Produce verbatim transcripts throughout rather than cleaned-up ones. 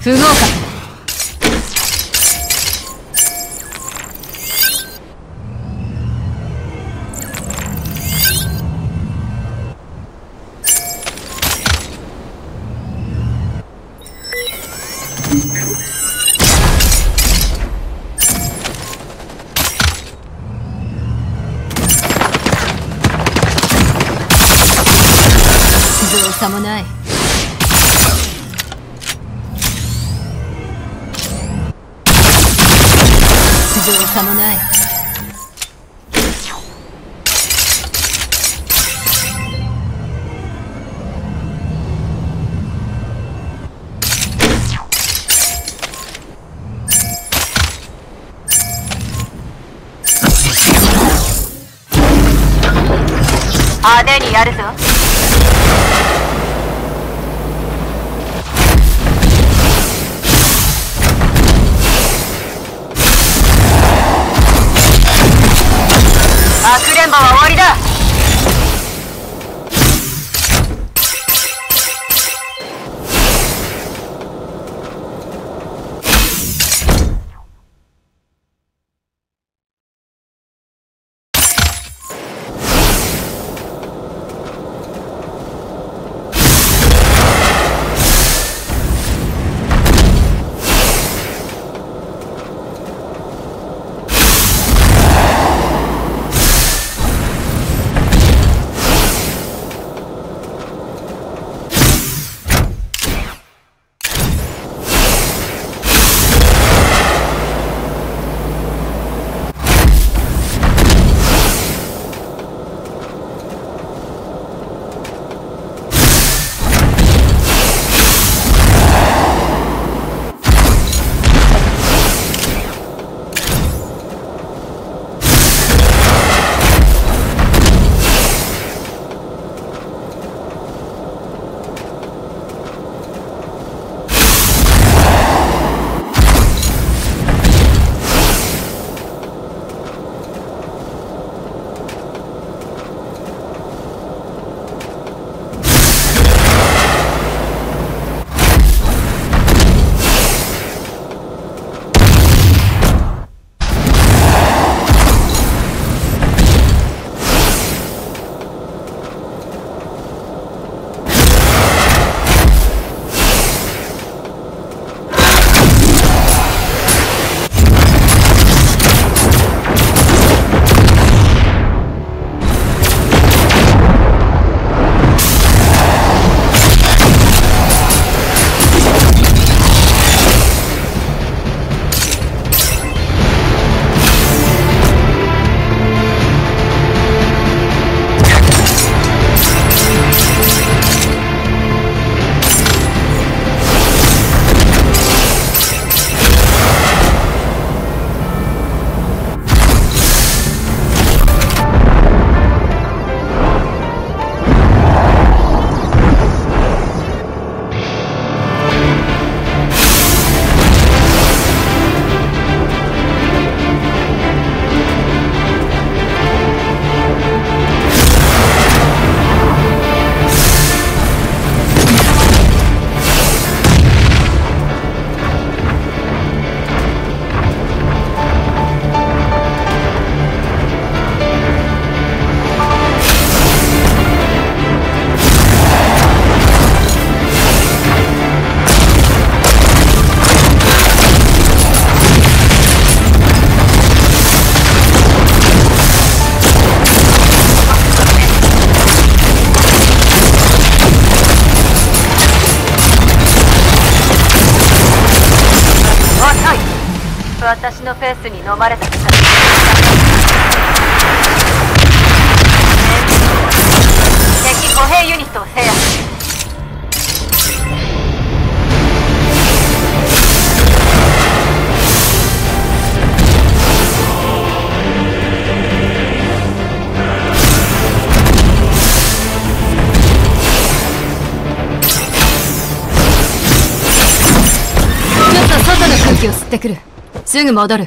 不合格。造作もない。造作もない。派手にやるぞ。かくれんぼは終わりだ。私のペースに飲まれたくさ。敵歩兵ユニットを制圧。ちょっと外の空気を吸ってくる。すぐ戻る。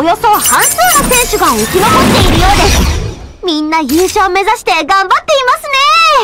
よそ半数の選手が生き残っているようです。みんな優勝目指して頑張っていますね。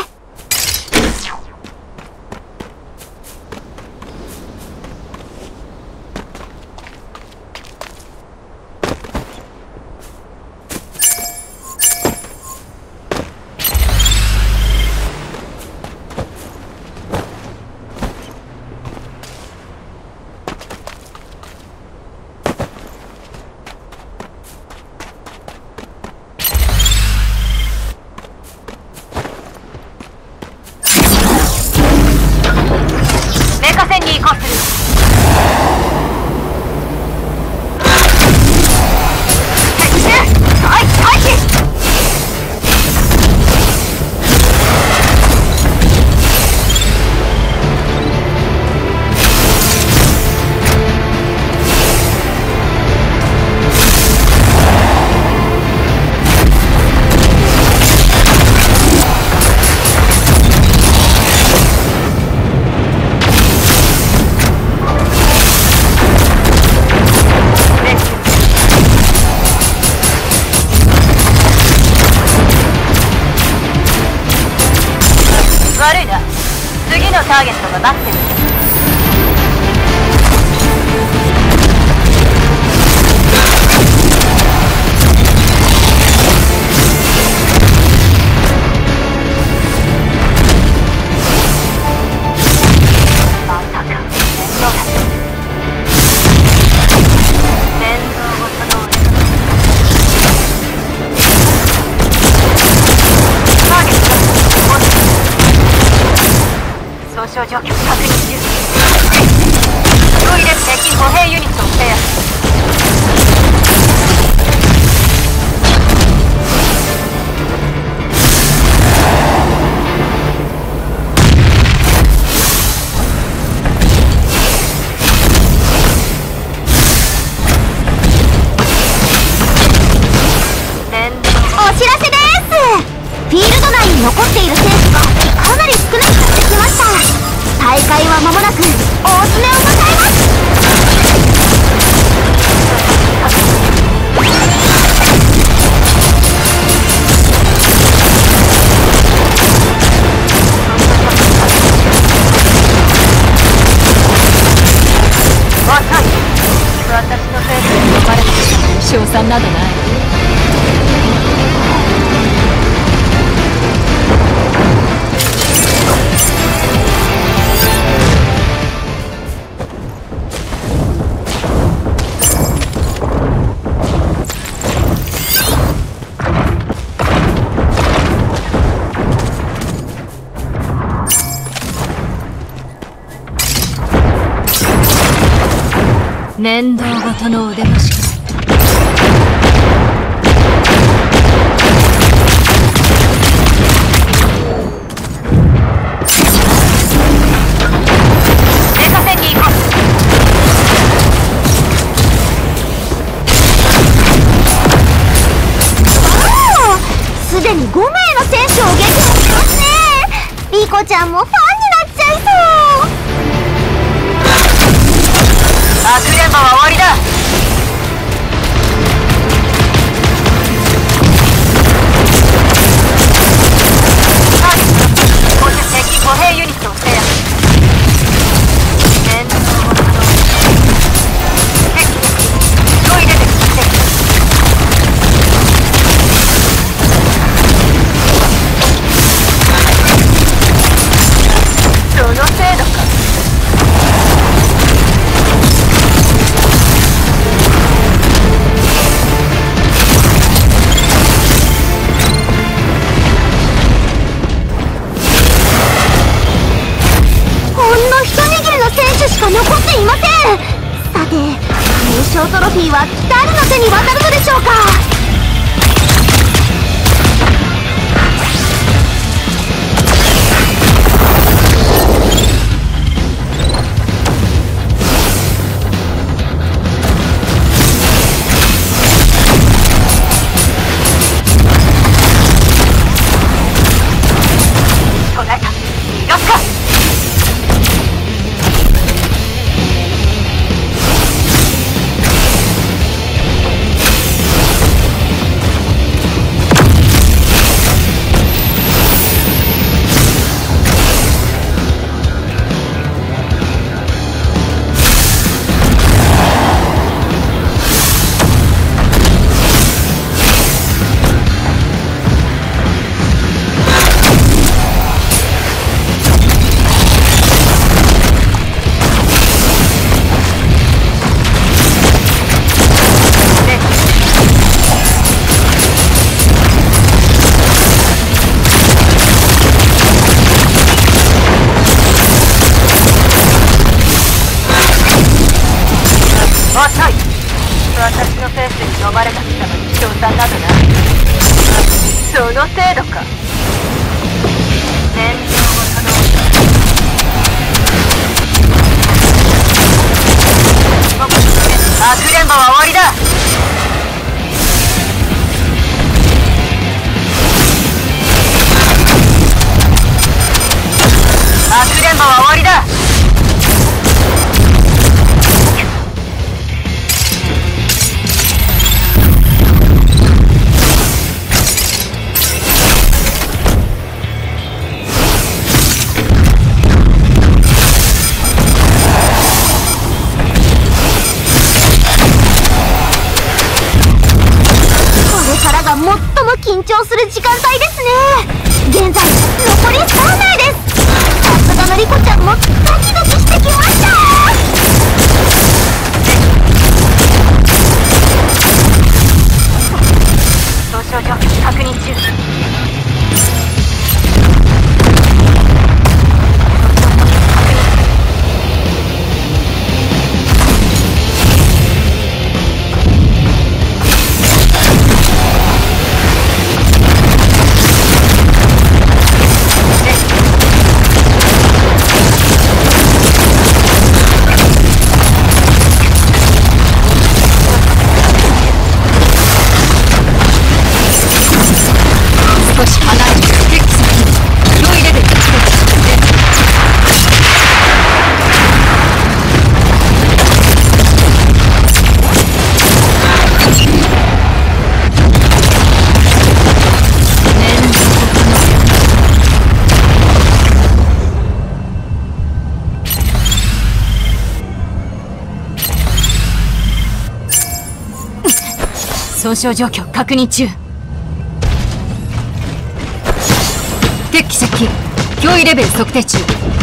悪いな。次のターゲットが待ってる。まさか面倒だ。面倒ごとの俺のターゲットが落ちてる。損傷状況確認中。トイレ敵歩兵ユニットを制圧。 お知らせです。フィールド内に残っている選手がかなり少なくなってきました。大会は間もなく大詰めを迎えます。 若い。私のせいで呼ばれて賞賛などない。面倒ごとの腕のしかすでにごめいの選手を撃破してますね。リコちゃんもファンになっちゃいそう。 かくれんぼは終わりだ。ターゲット、もう敵歩兵ユニットを制圧。面倒ごとの敵トイレで勝てる。その程度か。しか残っていません。さて、優勝トロフィーは誰の手に渡るのでしょうか。捉えた。逃がすか。 差などな。その程度か。戦場を頼む。かくれんぼは終わりだ。かくれんぼは終わりだ。 緊張する時間帯ですね。現在残りさん名です。さすがのリコちゃんもドキドキしてきました。 総症状確認中。 損傷状況確認中。敵機接近。脅威レベル測定中。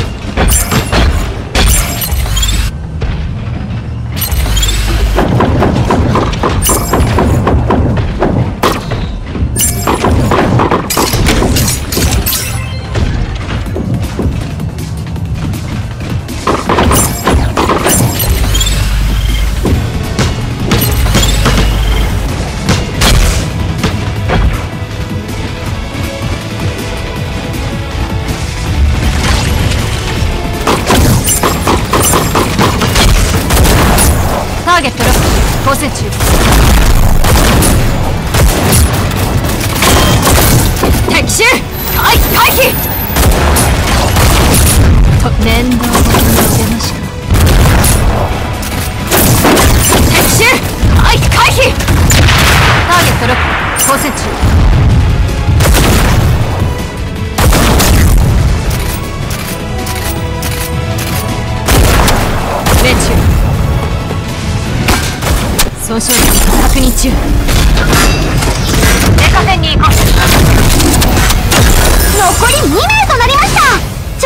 ターゲットロック光線中。敵襲回回避と面倒な邪魔しか。敵襲回回避ターゲットロック光線中。命中。損傷確認中。 メカ線に行こう。 残りに名となりました。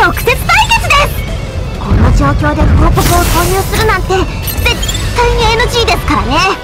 直接対決です。この状況で報告を投入するなんて絶対に エヌジー ですからね。